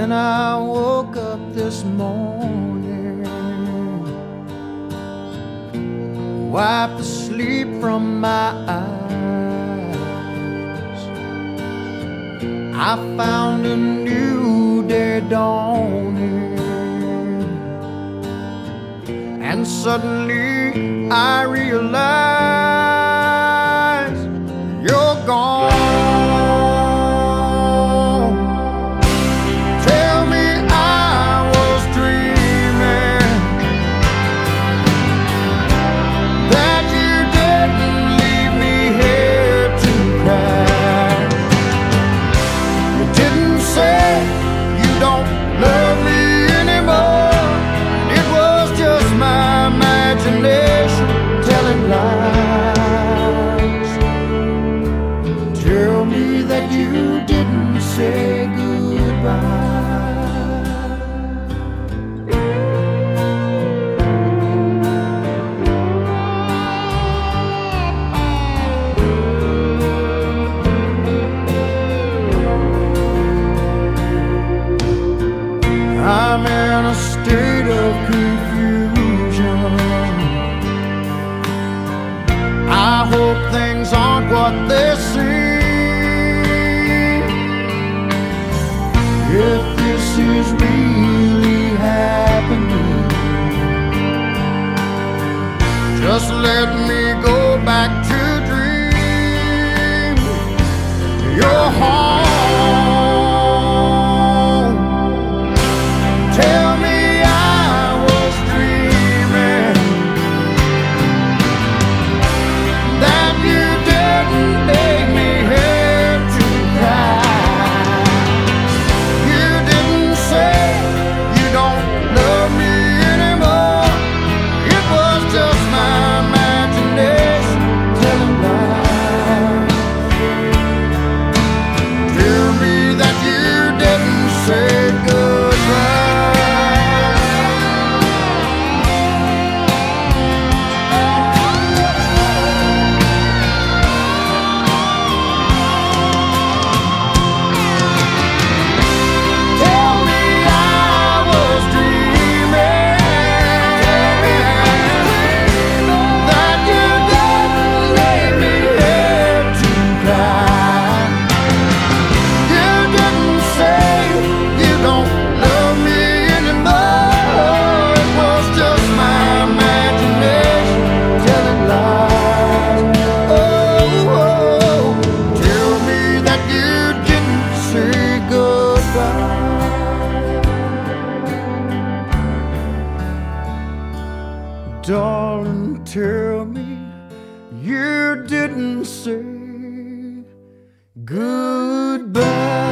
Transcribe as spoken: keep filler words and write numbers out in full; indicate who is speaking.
Speaker 1: When I woke up this morning, wiped the sleep from my eyes, I found a new day dawning, and suddenly I realized you're gone. Tell me I was dreaming, that you didn't leave me here to cry. You didn't say you don't love me anymore. It was just my imagination telling lies. Tell me that you didn't say goodbye. I'm in a state of confusion. I hope things aren't what they seem. If this is really happening, just let me go back to dream. You're home. Tell me I was dreaming, that you didn't take me here to cry. You didn't say you don't love me anymore. It was just my imagination telling lies. Tell me that you didn't say goodbye. Darling, tell me you didn't say goodbye.